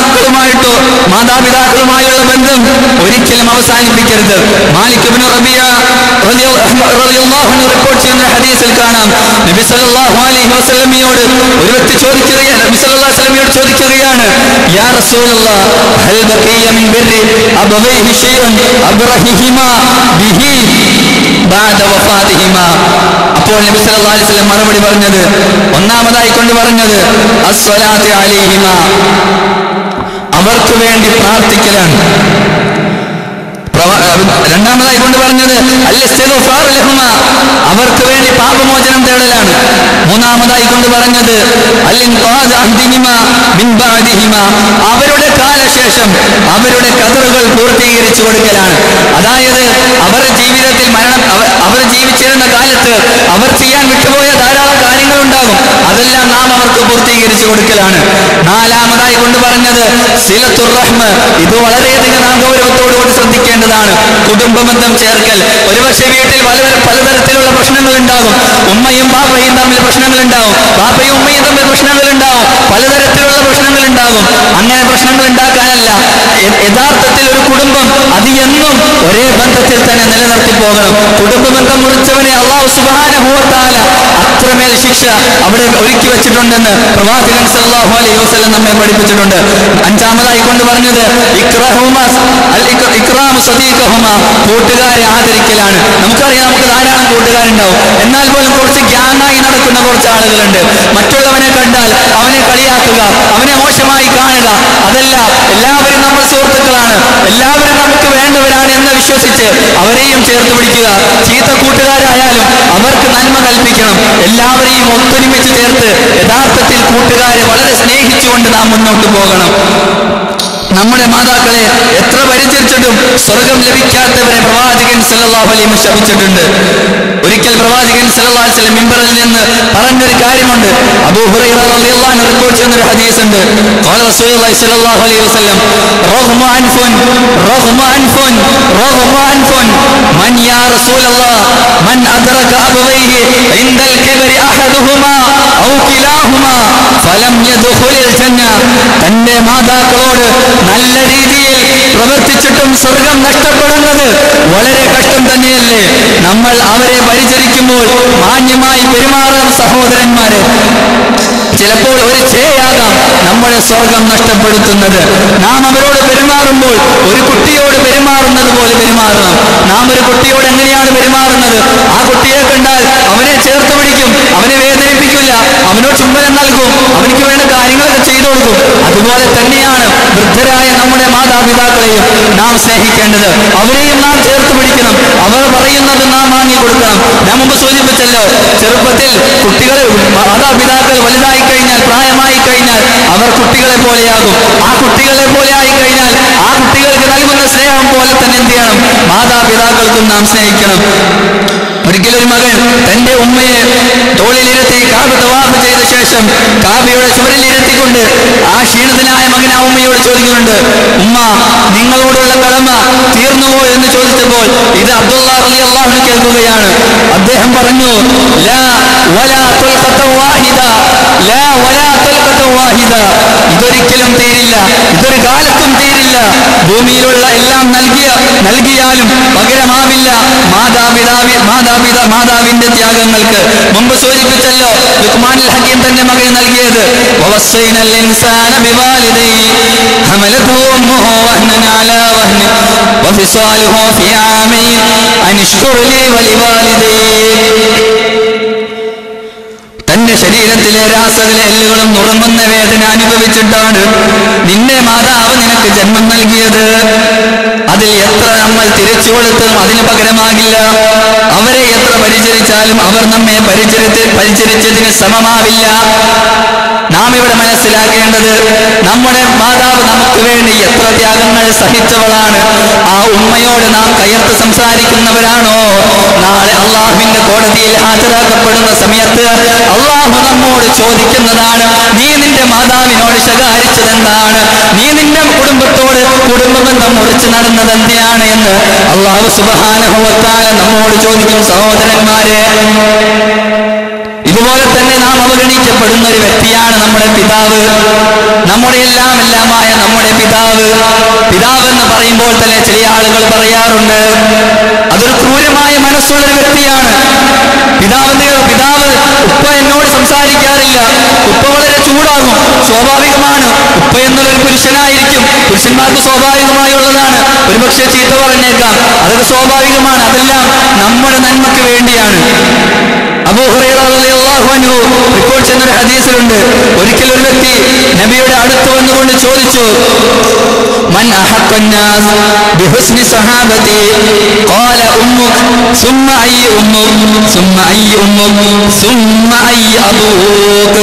മാതാപിതാക്കളുമായുള്ള ബന്ധം ഒരിക്കലും അവസാനിപ്പിക്കരുത്. മാലിക് ഇബ്നു റബീഅ റളിയല്ലാഹു അൻഹു റിപ്പോർട്ട് ചെയ്യുന്ന ഹദീസിൽ കാണാം, നബി സല്ലല്ലാഹു അലൈഹി വസല്ലമയോട് ഒരു വ്യക്തി ചോദിക്കുകയാണ്, യാ റസൂലല്ലാഹ്, ഹൽ ബഖിയ മിൻ ബിർരി അബവൈഹി ശൈഉൻ അബ്റഹിഹിമാ ബിഹി ബഅദ വഫാതിഹിമാ. അപ്പോൾ നബി സല്ലല്ലാഹു അലൈഹി വസല്ലം മറുപടി പറഞ്ഞത്, ഒന്നാമതായി കൊണ്ട് പറഞ്ഞത് അസ്സലാത്തു അലൈഹിമാ, അവർക്ക് വേണ്ടി പ്രാർത്ഥിക്കലാണ്. രണ്ടാമതായി കൊണ്ട് പറഞ്ഞത് അൽ-ഇസ്തിഗ്ഫാറു ലഹുമാ, അവർക്ക് വേണ്ടി പാപമോചനം തേടലാണ്. മൂന്നാമതായി കൊണ്ട് പറഞ്ഞത് അൽ-ഇൻഖാദു അഹ്ദിഹിമാ മിൻ ബഅദിഹിമാ, അവരുടെ കാലശേഷം അവരുടെ കദറുകൾ പൂർത്തീകരിച്ചു കൊടുക്കലാണ്. അതായത് അവർ ജീവിതത്തിൽ അവർ ജീവിച്ചിരുന്ന കാലത്ത് അവർ ചെയ്യാൻ വിട്ടുപോയ ധാരാളം കാര്യങ്ങളുണ്ടാകും, അതെല്ലാം നാം അവർക്ക് പൂർത്തീകരിച്ചു കൊടുക്കലാണ്. നാലാമതായി കൊണ്ട് പറഞ്ഞത് സിലത്തുർ റഹ്മ, ഇത് വളരെയധികം നാം ഗൗരവത്തോടുകൂടി ശ്രദ്ധിക്കേണ്ടതാണ്. കുടുംബബന്ധം ചേർക്കൽ. ഒരുപക്ഷെ വീട്ടിൽ പലതരത്തിലുള്ള പ്രശ്നങ്ങൾ ഉണ്ടാകും. ഉമ്മയും ബാപ്പയും തമ്മിൽ പ്രശ്നങ്ങൾ ഉണ്ടാവും, ബാപ്പയും ഉമ്മയും തമ്മിൽ പ്രശ്നങ്ങൾ ഉണ്ടാവും, പലതരത്തിലുള്ള പ്രശ്നങ്ങൾ ഉണ്ടാകും. അങ്ങനെ പ്രശ്നങ്ങൾ ഉണ്ടാക്കാനല്ല, യഥാർത്ഥത്തിൽ ഒരു കുടുംബം അത് എന്നും ഒരേ ബന്ധത്തിൽ തന്നെ നിലനിർത്തി പോകണം. കുടുംബബന്ധം മുറിച്ചവനെ അല്ലാഹു സുബ്ഹാനഹു വ തആല അത്രമേൽ ശിക്ഷ അവിടെ ഒരുക്കി വെച്ചിട്ടുണ്ടെന്ന് പ്രവാചകൻ സല്ലല്ലാഹു അലൈഹി വസല്ലം നമ്മെ പഠിപ്പിച്ചിട്ടുണ്ട്. അഞ്ചാമതായി കൊണ്ട് പറഞ്ഞത് ഇക്റാമു സദീഖഹുമാ, കൂട്ടുകാരെ ആദരിക്കലാണ്. നമുക്കറിയാം, നമുക്ക് ധാരാളം കൂട്ടുകാരുണ്ടാവും. എന്നാൽ പോലും കുറച്ച് ഗ്യാങ്ങായി നടക്കുന്ന കുറച്ച് ആളുകളുണ്ട്. മറ്റുള്ളവനെ കണ്ടാൽ അവനെ കളിയാക്കുക, അവനെ മോശമായി കാണുക, അതല്ല, എല്ലാവരും നമ്മൾ സുഹൃത്തുക്കളാണ്, എല്ലാവരും നമുക്ക് വേണ്ടവരാണ് എന്ന് വിശ്വസിച്ച് അവരെയും ചേർത്ത് പിടിക്കുക. ചീത്ത കൂട്ടുകാരായാലും അവർക്ക് നന്മ കൽപ്പിക്കണം. എല്ലാവരെയും ഒത്തൊരുമിച്ച് ചേർത്ത് യഥാർത്ഥത്തിൽ കൂട്ടുകാരെ വളരെ സ്നേഹിച്ചുകൊണ്ട് നാം മുന്നോട്ട് പോകണം. നമ്മുടെ മാതാക്കളെ എത്ര പരിചരിച്ചിട്ടും സ്വർഗം ലഭിക്കാത്തവരെ പ്രവാചകൻ സല്ലല്ലാഹു അലൈഹി വസല്ലം ശപിച്ചിട്ടുണ്ട്. ഒരിക്കൽ പ്രവാചകൻ സല്ലല്ലാഹു അലൈഹി വസല്ലം മിമ്പറിൽ നിന്ന് പറഞ്ഞൊരു കാര്യമുണ്ട്. അബൂ ഹുറൈറ റളിയല്ലാഹു അൻഹു റിപ്പോർട്ട് ചെയ്യുന്ന ഒരു ഹദീസ് ഉണ്ട്. ഖാല റസൂലുള്ളാഹി സ്വല്ലല്ലാഹു അലൈഹി വസല്ലം റഗ്മ അൻഫുൻ മൻ യാ റസൂലല്ലാഹ് മൻ അദ്റക അബവൈഹി ഇൻദൽ കിബരി അഹദുഹുമാ ഔ കിലാഹുമാ ഫലം യദ്ഖുലിൽ ജന്ന. തന്റെ മാതാക്കളോട് നല്ല രീതിയിൽ പ്രവർത്തിച്ചിട്ടും സ്വർഗം നഷ്ടപ്പെടുന്നത് എന്നുള്ളത് വളരെ കഷ്ടം തന്നെയല്ലേ? നമ്മൾ അവരെ പരിചരിക്കുമ്പോൾ മാന്യമായി പെരുമാറണം സഹോദരന്മാരെ. ചിലപ്പോൾ ഒരു ചേയാകാം നമ്മുടെ സ്വർഗം നഷ്ടപ്പെടുത്തുന്നത്. നാം അവരോട് പെരുമാറുമ്പോൾ ഒരു കുട്ടിയോട് പെരുമാറുന്നത് പോലെ പെരുമാറണം. നാം ഒരു കുട്ടിയോട് എങ്ങനെയാണ് പെരുമാറുന്നത്? ആ കുട്ടിയെ കണ്ടാൽ അവനെ ചേർത്ത് പിടിക്കും, അവനെ വേദനിപ്പിക്കില്ല, അവനോട് ചുംബനം നൽകും, അവനിക്ക് വേണ്ട കാര്യങ്ങളൊക്കെ ചെയ്തു കൊടുക്കും. അതുപോലെ തന്നെയാണ് വൃദ്ധരായ നമ്മുടെ മാതാപിതാക്കളെയും നാം സ്നേഹിക്കേണ്ടത്. അവരെയും നാം ചേർത്ത് പിടിക്കണം. അവർ പറയുന്നത് നാം വാങ്ങി കൊടുക്കണം. ഞാൻ മുമ്പ് സൂചിപ്പിച്ചല്ലോ, ചെറുപ്പത്തിൽ കുട്ടികളെ മാതാപിതാക്കൾ വലുതായി കഴിഞ്ഞാൽ, പ്രായമായി കഴിഞ്ഞാൽ അവർ കുട്ടികളെ പോലെയാകും. ആ കുട്ടികളെ പോലെ ആയി കഴിഞ്ഞാൽ ആ കുട്ടികൾക്ക് നൽകുന്ന സ്നേഹം പോലെ തന്നെ എന്ത് ചെയ്യണം? മാതാപിതാക്കൾക്കും നാം സ്നേഹിക്കണം. ഒരിക്കലൊരു മകൻ തന്റെ ഉമ്മയെ തോളിലിരുത്തി കാബ തവാഫ് ചെയ്ത ശേഷം കാബയുടെ ചുവരിലിരുത്തിക്കൊണ്ട് ആ ക്ഷീണിതനായ മകൻ ആ ഉമ്മയോട് ചോദിക്കുന്നുണ്ട്, ഉമ്മ, നിങ്ങളോടുള്ള കടമ തീർന്നുവോ എന്ന് ചോദിച്ചപ്പോൾ ഇത് അബ്ദുള്ള റളിയല്ലാഹു അൻഹു കേൾക്കുകയാണ്. അദ്ദേഹം പറഞ്ഞു, ലാ വലാ തുൽഖത വാഹിദ, ലാ വലാ തുൽഖത വാഹിദ, ഇതൊരിക്കലും തീരില്ല, ഇതൊരു കാലത്തും തീരില്ല. ഭൂമിയിലുള്ള എല്ലാം നൽകിയാലും പകരമാവില്ല മാതാവിന്റെ ത്യാഗങ്ങൾക്ക്. മുമ്പ് സൂചിപ്പിച്ചല്ലോ, ലുഖ്മാനുൽ ഹക്കീം തന്റെ മകന് നൽകിയത്, വവസ്സൈനൽ ഇൻസാന ബിവാലിദൈഹി ഹമലത്ഹു ഉമ്മുഹു വഹ്നൻ അലാ വഹ്നിൻ വഫിസാലുഹു ഫീ ആമൈൻ അനിഷ്കുർ ലീ വലിവാലിദൈഹി. തന്റെ ശരീരത്തിലെ രാസകല എല്ലുകളും നുറുങ്ങുന്ന വേദന അനുഭവിച്ചിട്ടാണ് നിന്നെ മാതാവ് നിനക്ക് ജന്മം നൽകിയത്. അതിൽ എത്ര നമ്മൾ തിരിച്ചു കൊടുത്തതും അതിന് പകരമാകില്ല. അവരെ എത്ര പരിചരിച്ചാലും അവർ നമ്മെ പരിചരിച്ചതിന് സമമാവില്ല. നാം ഇവിടെ മനസ്സിലാക്കേണ്ടത്, നമ്മുടെ മാതാവ് നമുക്ക് വേണ്ടി എത്ര ത്യാഗങ്ങൾ സഹിച്ചവളാണ്. ആ ഉമ്മയോട് നാം കയർത്ത് സംസാരിക്കുന്നവരാണോ, നാളെ അള്ളാഹുവിന്റെ കോടതിയിൽ ഹാജരാക്കപ്പെടുന്ന സമയത്ത് അള്ളാഹു നമ്മോട് ചോദിക്കുന്നതാണ്, നീ നിന്റെ മാതാവിനോട് ശകാരിച്ചതെന്താണ്? നീ നിന്റെ കുടുംബത്തോട് കുടുംബബന്ധം മുറിച്ച് നടന്നത് എന്തിനാണ് എന്ന് അള്ളാഹു സുബ്ഹാനഹു വ തആല നമ്മോട് ചോദിക്കും. സഹോദരന്മാരെ, ഇതുപോലെ തന്നെ നാം അവഗണിക്കപ്പെടുന്ന ഒരു വ്യക്തിയാണ് നമ്മുടെ പിതാവ്. നമ്മുടെ എല്ലാമായ നമ്മുടെ പിതാവ്. പിതാവെന്ന് പറയുമ്പോൾ തന്നെ ചില ആളുകൾ പറയാറുണ്ട്, അതൊരു ക്രൂരമായ മനസ്സുള്ള വ്യക്തിയാണ്. പിതാവ് ഉപ്പ എന്നോട് സംസാരിക്കാറില്ല, ഉപ്പ വളരെ ചൂടാകും. സ്വാഭാവികമാണ്, ഉപ്പ എന്നൊരു പുരുഷനായിരിക്കും, പുരുഷന്മാർക്ക് സ്വാഭാവികമായുള്ളതാണ്. ഒരുപക്ഷെ ചീത്ത പറഞ്ഞേക്കാം, അതൊക്കെ സ്വാഭാവികമാണ്. അതെല്ലാം നമ്മുടെ നന്മയ്ക്ക് വേണ്ടിയാണ്. അബൂ ഹുറൈറ റളിയല്ലാഹു അൻഹു റിപ്പോർട്ട് ചെയ്യുന്ന ഒരു ഹദീസിലുണ്ട്, ഒരിക്കൽ ഒരു വ്യക്തി നബിയുടെ അടുത്ത് വന്നുകൊണ്ട് ചോദിച്ചു, മൻ അഹഖന്നാസ് ബിഹുസ്നി സഹാബതി? ഖാല ഉമ്മുക സുമ്മ അയ്യ ഉമ്മുക സുമ്മ അയ്യ ഉമ്മുക സുമ്മ അയ്യ അബൂക.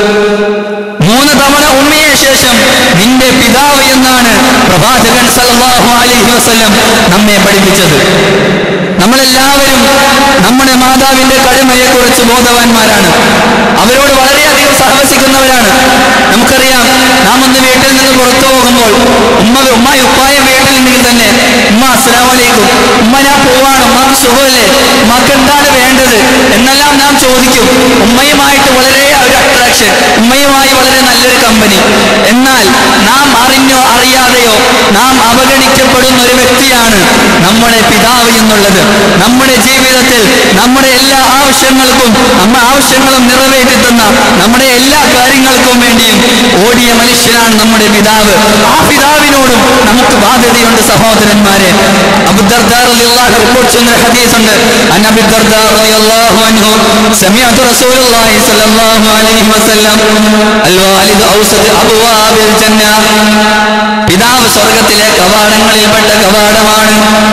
3 തവണ ഉമ്മയെ ശേഷം നിന്റെ പിതാവ് എന്നാണ് പ്രവാചകൻ സല്ലല്ലാഹു അലൈഹി വസല്ലം നമ്മെ പഠിപ്പിച്ചത്. നമ്മളെല്ലാവരും നമ്മുടെ മാതാവിന്റെ കടമയെക്കുറിച്ച് ബോധവാന്മാരാണ്. അവരോട് വളരെയധികം സഹവസിക്കുന്നവരാണ്. നമുക്കറിയാം, നാം ഒന്ന് വീട്ടിൽ നിന്ന് പുറത്തു പോകുമ്പോൾ ഉമ്മയും ഉപ്പായും വീട്ടിലുണ്ടെങ്കിൽ തന്നെ, ഉമ്മ അസ്സലാമു അലൈക്കും, ഉമ്മ ഞാൻ പോവാണ്, ഉമ്മക്ക് സുഖമല്ലേ, ഉമ്മക്ക് എന്താണ് വേണ്ടത് എന്നെല്ലാം നാം ചോദിക്കും. ഉമ്മയുമായിട്ട് വളരെ ഒരു അട്രാക്ഷൻ, ഉമ്മയുമായി വളരെ നല്ലൊരു കമ്പനി. എന്നാൽ നാം അറിഞ്ഞോ അറിയാതെയോ നാം അവഗണിക്കപ്പെടുന്ന ഒരു വ്യക്തിയാണ് നമ്മുടെ പിതാവ് എന്നുള്ളത്. നമ്മുടെ ജീവിതത്തിൽ നമ്മുടെ എല്ലാ ആവശ്യങ്ങളും നിറവേറ്റിത്തുന്ന നമ്മുടെ എല്ലാ കാര്യങ്ങൾക്കും വേണ്ടിയും ഓടിയ മനുഷ്യനാണ് നമ്മുടെ പിതാവ്. ആ പിതാവിനോടും നമുക്ക് ബാധ്യതയുണ്ട് സഹോദരന്മാരെ. അബൂ ദർദാ റളിയല്ലാഹു അൻഹു റിപ്പോർട്ട് ചെയ്യുന്ന ഹദീസുണ്ട്, അബൂ ദർദാ റളിയല്ലാഹു അൻഹു സമിഅതു റസൂലുള്ളാഹി സ്വല്ലല്ലാഹു അലൈഹി വസല്ലം അൽ വാലിദു ഔസദ് അബ്വാബിൽ ജന്ന. പിതാവ് സ്വർഗ്ഗത്തിലെ കവാടങ്ങളിൽപ്പെട്ട കവാടമാണ്.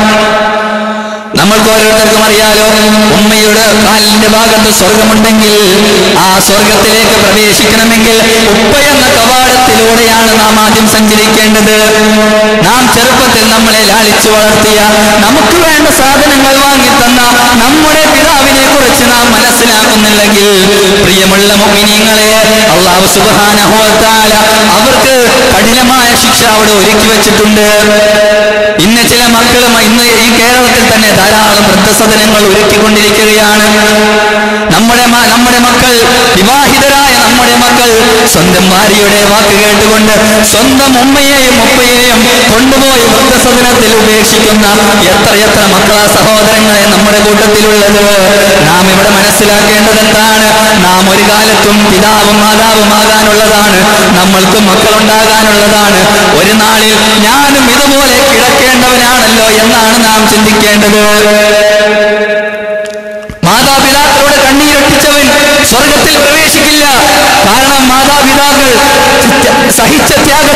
നമ്മൾക്ക് ഓരോരുത്തർക്കും അറിയാലോ, ഉമ്മയുടെ കാലിന്റെ ഭാഗത്ത് സ്വർഗമുണ്ടെങ്കിൽ ആ സ്വർഗത്തിലേക്ക് പ്രവേശിക്കണമെങ്കിൽ ഉപ്പ എന്ന കവാടത്തിലൂടെയാണ് നാം ആദ്യം സഞ്ചരിക്കേണ്ടത്. നാം ചെറുപ്പത്തിൽ നമ്മളെ ലാളിച്ചു വളർത്തിയ, നമുക്ക് വേണ്ട സാധനങ്ങൾ വാങ്ങിത്തന്ന നമ്മുടെ പിതാവിനെ കുറിച്ച് നാം മനസ്സിലാക്കുന്നില്ലെങ്കിൽ, പ്രിയമുള്ള മുഅ്മിനീങ്ങളെ, അല്ലാഹു സുബ്ഹാനഹു വ തആല അവർക്ക് കഠിനമായ ശിക്ഷ അവിടെ ഒരുക്കി വെച്ചിട്ടുണ്ട്. ഇന്ന് ചില മക്കളും ഇന്ന് ഈ കേരളത്തിൽ തന്നെ ധാരാളം വൃദ്ധസദനങ്ങൾ ഒരുക്കിക്കൊണ്ടിരിക്കുകയാണ്. നമ്മുടെ മക്കൾ, വിവാഹിതരായ നമ്മുടെ മക്കൾ സ്വന്തം ഭാര്യയുടെ വാക്ക് കേട്ടുകൊണ്ട് സ്വന്തം ഉമ്മയെയും ഉപ്പയെയും കൊണ്ടുപോയി വൃദ്ധസദനത്തിൽ ദിവസത്തിൽ ഉപേക്ഷിക്കുന്ന എത്രയെത്ര മക്കളാ സഹോദരങ്ങളെ നമ്മുടെ കൂട്ടത്തിലുള്ളത്. നാം ഇവിടെ മനസ്സിലാക്കേണ്ടത് എന്താണ്? നാം ഒരു കാലത്തും പിതാവും മാതാവുമാകാനുള്ളതാണ്, നമ്മൾക്ക് മക്കളുണ്ടാകാനുള്ളതാണ്. ഒരു നാളിൽ ഞാനും ഇതുപോലെ കിടക്കേണ്ടവനാണല്ലോ എന്നാണ് നാം ചിന്തിക്കേണ്ടത്. മാതാപിതാക്കളോട് കണ്ണീരൊട്ടിച്ചവൻ സ്വർഗത്തിൽ പ്രവേശിക്കില്ല. കാരണം മാതാപിതാക്കൾ സഹിച്ച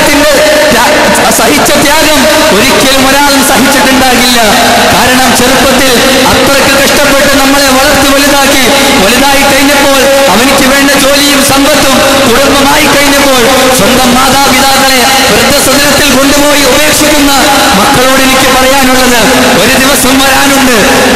ത്യാഗം ഒരിക്കലും ഒരാളും സഹിച്ചിട്ടുണ്ടാകില്ല. കാരണം ചെറുപ്പത്തിൽ അത്രയ്ക്ക് കഷ്ടപ്പെട്ട് നമ്മളെ വളർത്തി വലുതായി കഴിഞ്ഞപ്പോൾ അവനിക്ക് വേണ്ട ജോലിയും സമ്പത്തും കുടുംബമായി കഴിഞ്ഞപ്പോൾ സ്വന്തം മാതാപിതാക്കളെ വൃദ്ധസദനത്തിൽ കൊണ്ടുപോയി ഉപേക്ഷിക്കുന്ന മക്കളോട് എനിക്ക് പറയാനുള്ളത്, ഒരു ദിവസം വരാനുണ്ട്.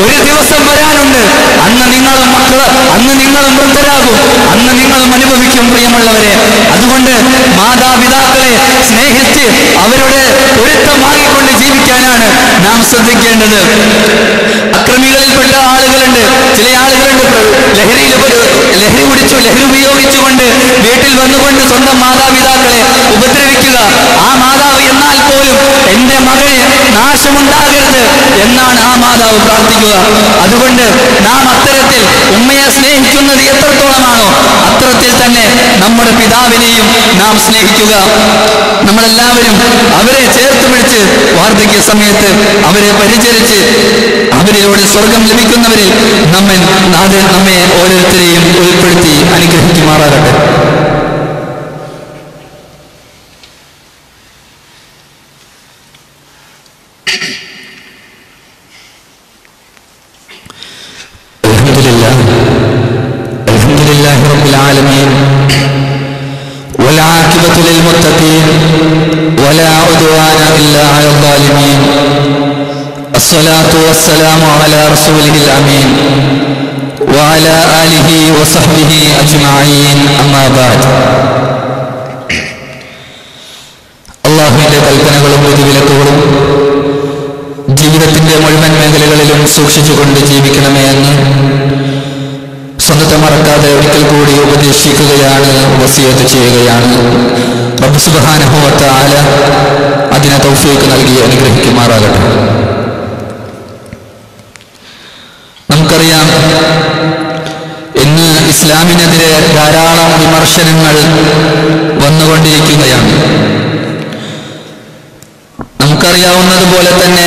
അന്ന് നിങ്ങളും വൃദ്ധരാകും, അന്ന് നിങ്ങളും അനുഭവിക്കും പ്രിയമുള്ളവരെ. അതുകൊണ്ട് മാതാപിതാക്കളെ സ്നേഹിച്ച് അവരുടെ പൊരുത്തം വാങ്ങിക്കൊണ്ട് ജീവിക്കാനാണ് നാം ശ്രദ്ധിക്കേണ്ടത്. അക്രമികളിൽപ്പെട്ട ആളുകളുണ്ട്, ചില ആളുകളുണ്ട് ലഹരി ഉപയോഗിച്ചുകൊണ്ട് വീട്ടിൽ വന്നുകൊണ്ട് സ്വന്തം മാതാപിതാക്കളെ ഉപദ്രവിക്കുക. ആ മാതാവ് എന്നാൽ പോലും എന്റെ മകന് നാശമുണ്ടാകരുത് എന്നാണ് ആ മാതാവ് പ്രാർത്ഥിക്കുക. അതുകൊണ്ട് നാം അത്തരത്തിൽ ഉമ്മയെ സ്നേഹിക്കുന്നത് എത്രത്തോളമാണോ അത്തരത്തിൽ തന്നെ നമ്മുടെ പിതാവിനെയും നാം സ്നേഹിക്കുക. നമ്മളെല്ലാവരും അവരെ ചേർത്ത് പിടിച്ച് വാർദ്ധക്യ സമയത്ത് അവരെ പരിചരിച്ച് അവരിലൂടെ സ്വർഗം ലഭിക്കുന്നവരിൽ നമ്മെ ഓരോരുത്തരെയും ഉൾപ്പെടുത്തി അനുഗ്രഹിക്കുമാറാകട്ടെ. അൽഹംദുലില്ലാഹി റബ്ബിൽ ആലമീൻ والعاقبة للمتقين ولا عدوان إلا على الظالمين. الصلاة والسلام على رسوله الأمين وعلى آله وصحبه أجمعين. أما بعد. അല്ലാഹുവിന്റെ കൽപ്പനകളും വിധിവിലക്കുകളും ജീവിതത്തിന്റെ മുഴുവൻ മേഖലകളിലും സൂക്ഷിച്ചുകൊണ്ട് ജീവിക്കണമേ എന്ന് സ്വന്തത്തെ മറക്കാതെ ഒരിക്കൽ കൂടി ഉപദേശിക്കുകയാണ്, വസിയത്ത് ചെയ്യുകയാണ്. റബ്ബ് സുബ്ഹാനഹു വ തആല അതിനെ തൗഫീഖ് നൽകി അനുഗ്രഹിക്കുമാറാകട്ടെ. നമുക്കറിയാം, ഇന്ന് ഇസ്ലാമിനെതിരെ ധാരാളം വിമർശനങ്ങൾ വന്നുകൊണ്ടിരിക്കുകയാണ്. നമുക്കറിയാവുന്നതുപോലെ തന്നെ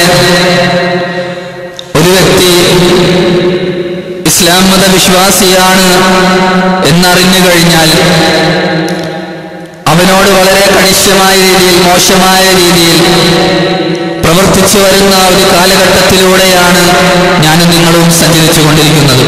ഒരു വ്യക്തി ഇസ്ലാം മതവിശ്വാസിയാണ് എന്നറിഞ്ഞു കഴിഞ്ഞാൽ അവനോട് വളരെ കണിശമായ രീതിയിൽ, മോശമായ രീതിയിൽ പ്രവർത്തിച്ചു വരുന്ന ഒരു കാലഘട്ടത്തിലൂടെയാണ് ഞാനും നിങ്ങളും സഞ്ചരിച്ചു കൊണ്ടിരിക്കുന്നത്.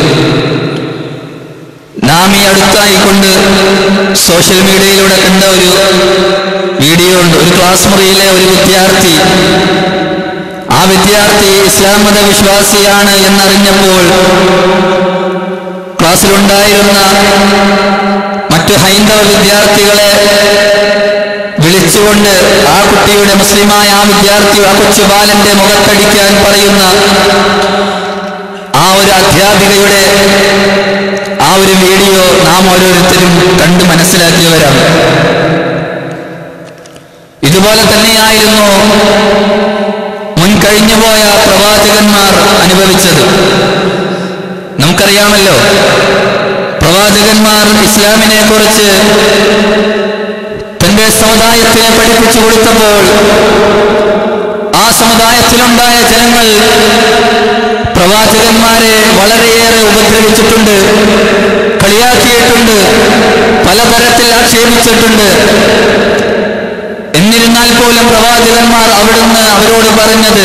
നാം ഈ അടുത്തായിക്കൊണ്ട് സോഷ്യൽ മീഡിയയിലൂടെ കണ്ട ഒരു വീഡിയോ ഉണ്ട്. ഒരു ക്ലാസ് മുറിയിലെ ഒരു വിദ്യാർത്ഥി, ആ വിദ്യാർത്ഥി ഇസ്ലാം മതവിശ്വാസിയാണ് എന്നറിഞ്ഞപ്പോൾ ക്ലാസ്സിലുണ്ടായിരുന്ന മറ്റു ഹൈന്ദവ വിദ്യാർത്ഥികളെ വിളിച്ചുകൊണ്ട് ആ കുട്ടിയുടെ, മുസ്ലിമായ ആ വിദ്യാർത്ഥി, ആ കൊച്ചു ബാലന്റെ മുഖത്തടിക്കാൻ പറയുന്ന ആ ഒരു അധ്യാപികയുടെ ആ ഒരു വീഡിയോ നാം ഓരോരുത്തരും കണ്ട് മനസ്സിലാക്കിയവരാണ്. ഇതുപോലെ തന്നെയായിരുന്നു മുൻകഴിഞ്ഞുപോയ പ്രവാചകന്മാർ അനുഭവിച്ചത്. നമുക്കറിയാമല്ലോ, പ്രവാചകന്മാർ ഇസ്ലാമിനെ കുറിച്ച് തന്റെ സമുദായത്തിനെ പഠിപ്പിച്ചു കൊടുത്തപ്പോൾ ആ സമുദായത്തിലുണ്ടായ ജനങ്ങൾ പ്രവാചകന്മാരെ വളരെയേറെ ഉപദ്രവിച്ചിട്ടുണ്ട്, കളിയാക്കിയിട്ടുണ്ട്, പലതരത്തിൽ ആക്ഷേപിച്ചിട്ടുണ്ട്. എന്നിരുന്നാൽ പോലും പ്രവാചകന്മാർ അവിടുന്ന് അവരോട് പറഞ്ഞത്,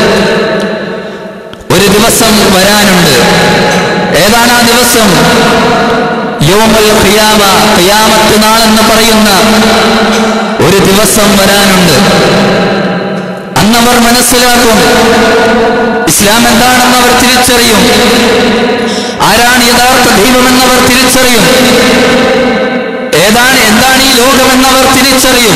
ഒരു ദിവസം വരാനുണ്ട്. ഏതാണ് ആ ദിവസം? യൗമുൽ ഖിയാമ, ഖിയാമത്ത് നാളെന്ന് പറയുന്ന ഒരു ദിവസം വരാനുണ്ട്. അന്നവർ മനസ്സിലാക്കും, ഇസ്ലാം എന്താണെന്നവർ തിരിച്ചറിയും, ആരാണ് യഥാർത്ഥ ദൈവമെന്നവർ തിരിച്ചറിയും, എന്താണ് ഈ ലോകമെന്നവർ തിരിച്ചറിയും.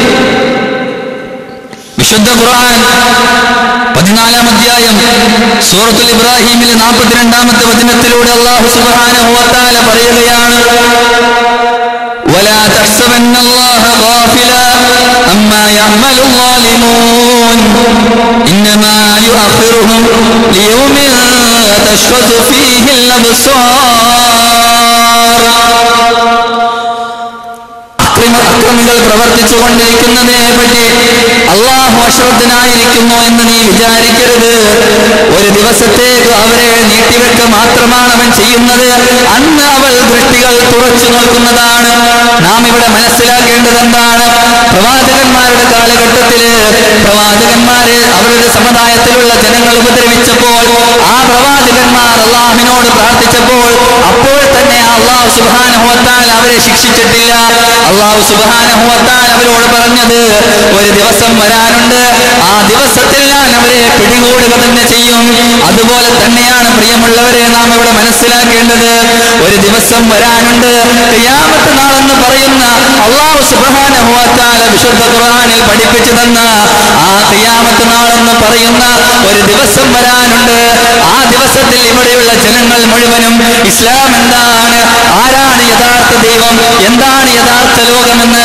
വിശുദ്ധ ഖുർആൻ 14-ാം അധ്യായം സൂറത്തുൽ ഇബ്രാഹീമിലെ 42-ാമത്തെ വചനത്തിലൂടെ അല്ലാഹു സുബ്ഹാനഹു വ തആല പറയുകയാണ്, വലാ തഹ്സബന്നല്ലാഹ ഗാഫില അമ്മാ യഅമലു ളാലിമൂൻ إنما يؤخرهم ليوم تشخص فيه الأبصار. അക്രമികൾ പ്രവർത്തിച്ചുകൊണ്ടിരിക്കുന്നതിനെ പറ്റി അള്ളാഹു അശ്രദ്ധനായിരിക്കുന്നു എന്ന് നീ വിചാരിക്കരുത്. ഒരു ദിവസത്തേക്ക് അവരെ നീട്ടിവെക്ക മാത്രമാണ് അവൻ ചെയ്യുന്നത്. അന്ന് അവൾ ദൃഷ്ടികൾ തുറച്ചു നോക്കുന്നതാണ്. നാം ഇവിടെ മനസ്സിലാക്കേണ്ടത് എന്താണ്? പ്രവാചകന്മാരുടെ കാലഘട്ടത്തില് പ്രവാചകന്മാരെ അവരുടെ സമുദായത്തിലുള്ള ജനങ്ങൾ ഉപദ്രവിച്ചപ്പോൾ ആ പ്രവാചകന്മാർ അള്ളാഹുവിനോട് പ്രാർത്ഥിച്ചപ്പോൾ അപ്പോൾ തന്നെ അള്ളാഹു സുബ്ഹാനഹു വ തആല അവരെ ശിക്ഷിച്ചിട്ടില്ല. അള്ളാഹു സുബ്ഹാനഹു വ തആല അവരോട് പറഞ്ഞത്, ഒരു ദിവസം വരാനുണ്ട്, ആ ദിവസത്തിൽ ഞാൻ അവരെ പിടികൂടുക തന്നെ ചെയ്യും. അതുപോലെ തന്നെയാണ് പ്രിയമുള്ളവരെ നാം ഇവിടെ മനസ്സിലാക്കേണ്ടത്. ഒരു ദിവസം വരാനുണ്ട്, ഖിയാമത്ത് നാളെന്ന് പറയുന്ന അള്ളാഹു സുബ്ഹാനഹു വ തആല വിശുദ്ധ ഖുർആനിൽ പഠിപ്പിച്ചു തന്ന ആ ഖിയാമത്ത് നാളെന്ന് പറയുന്ന ഒരു ദിവസം വരാനുണ്ട്. ആ ദിവസത്തിൽ ഇവിടെയുള്ള ജനങ്ങൾ മുഴുവനും ഇസ്ലാം എന്താണ്, ആരാണ് യഥാർത്ഥ ദൈവം, എന്താണ് യഥാർത്ഥ ലോകമെന്ന്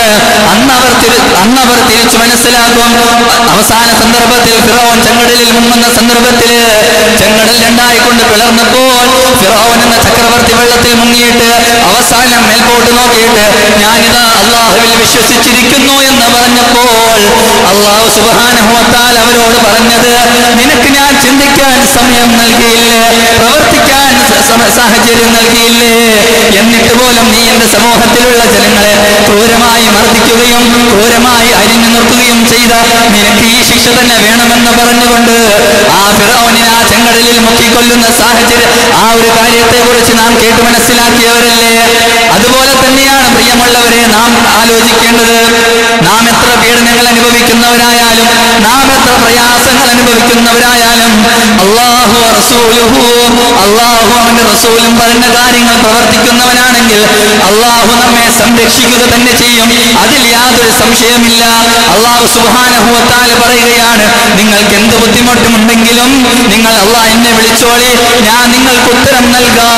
അന്നവർ തിരിച്ചു മനസ്സിലാക്കും. അവസാന സന്ദർഭത്തിൽ ഫിറഔൻ ചെങ്കടലിൽ മുങ്ങുന്ന സന്ദർഭത്തിൽ ചെങ്കടൽ രണ്ടായിക്കൊണ്ട് പിളർന്നപ്പോൾ ഫിറഔൻ എന്ന ചക്രവർത്തി വെള്ളത്തിൽ മുങ്ങിയിട്ട് അവസാനം മേൽപോട്ട് നോക്കിയിട്ട് ഞാനിതാ അള്ളാഹുവിൽ വിശ്വസിച്ചിരിക്കുന്നു എന്ന് പറഞ്ഞപ്പോൾ അള്ളാഹു സുബ്ഹാനഹു വ തആല അവരോട് പറഞ്ഞത്, നിനക്ക് ഞാൻ ചിന്തിക്കാൻ സമയം നൽകിയില്ലേ, പ്രവർത്തിക്കാൻ സാഹചര്യം നൽകിയില്ലേ, എന്നിട്ട് പോലും നീ എന്റെ സമൂഹത്തിലുള്ള ജനങ്ങളെ ക്രൂരമായി മർദ്ദിക്കുകയും ക്രൂരമായി അരിഞ്ഞു നിർത്തുകയും ചെയ്ത നിനക്ക് ഈ ശിക്ഷ തന്നെ വേണമെന്ന് പറഞ്ഞുകൊണ്ട് ആ ഫിറഔനിനെ ആ ചെങ്കടലിൽ മുക്കിക്കൊല്ലുന്ന സാഹചര്യം, ആ ഒരു കാര്യത്തെ കുറിച്ച് നാം കേട്ട് മനസ്സിലാക്കിയവരല്ലേ? അതുപോലെ തന്നെയാണ് പ്രിയമുള്ളവരെ നാം ആലോചിക്കേണ്ടത്. നാം എത്ര പീഡനങ്ങൾ അനുഭവിക്കുന്നവരായാലും നാം എത്ര പ്രയാസങ്ങൾ അനുഭവിക്കുന്നവരായാലും അല്ലാഹു റസൂലുഹു, അല്ലാഹു അവന്റെ റസൂലും പറഞ്ഞ കാര്യങ്ങൾ പ്രവർത്തിക്കുന്നവനാണെങ്കിൽ അല്ലാഹു നമ്മെ സംരക്ഷിക്കുക തന്നെ ചെയ്യും. അതിൽ യാതൊരു സംശയമില്ല. അല്ലാഹു സുബ്ഹാനഹു വ തആല പറയുകയാണ്, നിങ്ങൾക്ക് എന്ത് ബുദ്ധിമുട്ടുമുണ്ടെങ്കിലും നിങ്ങൾ അല്ലാഹ് എന്നെ വിളിച്ചോളി, ഞാൻ നിങ്ങൾക്ക് ഉത്തരം നൽകാം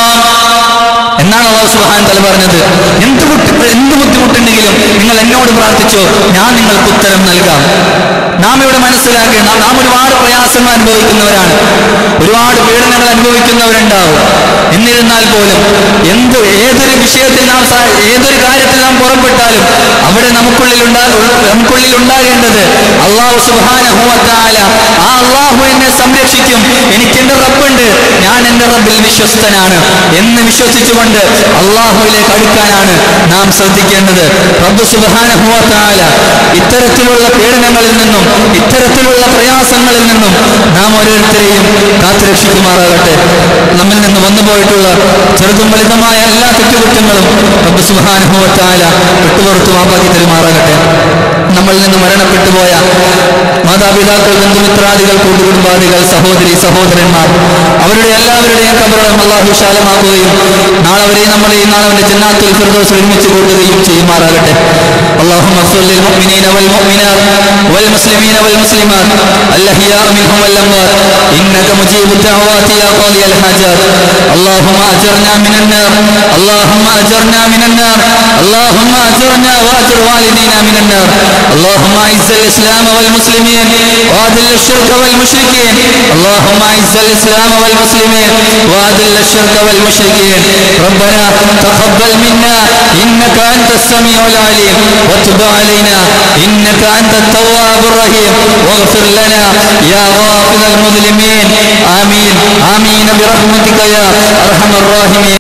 എന്നാണ് അല്ലാഹു സുബ്ഹാനഹു വ തആല പറഞ്ഞത്. എന്ത് ബുദ്ധിമുട്ടുണ്ടെങ്കിലും നിങ്ങൾ എന്നോട് പ്രാർത്ഥിച്ചോ, ഞാൻ നിങ്ങൾക്ക് ഉത്തരം നൽകാം. നാം ഇവിടെ മനസ്സിലാക്കേണ്ട, നാം ഒരുപാട് പ്രയാസങ്ങൾ അനുഭവിക്കുന്നവരാണ്, ഒരുപാട് പീഡനങ്ങൾ അനുഭവിക്കുന്നവരുണ്ടാവും. എന്നിരുന്നാൽ പോലും ഏതൊരു വിഷയത്തിൽ ഏതൊരു കാര്യത്തിൽ നാം പുറപ്പെട്ടാലും അവിടെ നമുക്കുള്ളിൽ ഉണ്ടാകേണ്ടത് അല്ലാഹു സുബ്ഹാനഹു വ തആല, ആ അല്ലാഹു എന്നെ സംരക്ഷിക്കും, എനിക്ക് എന്റെ റബ്ബുണ്ട്, ഞാൻ എന്റെ റബ്ബിൽ വിശ്വസ്തനാണ് എന്ന് വിശ്വസിച്ചുകൊണ്ട് അല്ലാഹുവിലേക്ക് അടുക്കാനാണ് നാം ശ്രദ്ധിക്കേണ്ടത്. റബ്ബ് സുബ്ഹാനഹു വ തആല ഇത്തരത്തിലുള്ള പീഡനങ്ങളിൽ നിന്നും ഇത്തരത്തിലുള്ള പ്രയാസങ്ങളിൽ നിന്നും നാം ഓരോരുത്തരെയും കാത്തുരക്ഷിക്കുമാറാകട്ടെ. നമ്മിൽ നിന്ന് വന്നുപോയിട്ടുള്ള ചെറുതും വലുതുമായ എല്ലാ തെറ്റുകുറ്റങ്ങളും റബ്ബ് സുബ്ഹാനഹു വ തആല വിട്ടുപുറത്തു മാപ്പാക്കി തരുമാറാകട്ടെ. നമ്മളിൽ നിന്ന് മരണപ്പെട്ടുപോയ മാതാപിതാക്കൾ, ബന്ധുമിത്രാദികൾ, കൂട്ടുകുടുംബാദികൾ, സഹോദരി സഹോദരന്മാർ, അവരുടെ എല്ലാവരുടെയും ഖബറുകൾ അല്ലാഹു വിശാലമാക്കുകയും നാളെ നമ്മളെയും നാളെ ജന്നാത്തുൽ ഫിർദൗസിൽ ഒരുമിച്ച് കൂട്ടുകയും ചെയ്യുമാറാകട്ടെ. اللهم اغفر للمؤمنين والمؤمنات والمسلمين والمسلمات الأحياء منهم والأموات إنك مجيب الدعوات يا قاضي الحاجات. اللهم أجرنا من النار، اللهم أجرنا من النار، اللهم أجرنا وأجر والدينا من النار. اللهم أعز الإسلام والمسلمين وأذل الشرك والمشركين. اللهم أعز الإسلام والمسلمين وأذل الشرك والمشركين. ربنا تقبل منا إنك أنت السميع العليم وتب علينا إنك أنت التواب الرحيم واغفر لنا يا غافر المظلمين. آمين آمين برحمتك يا أرحم الراحمين.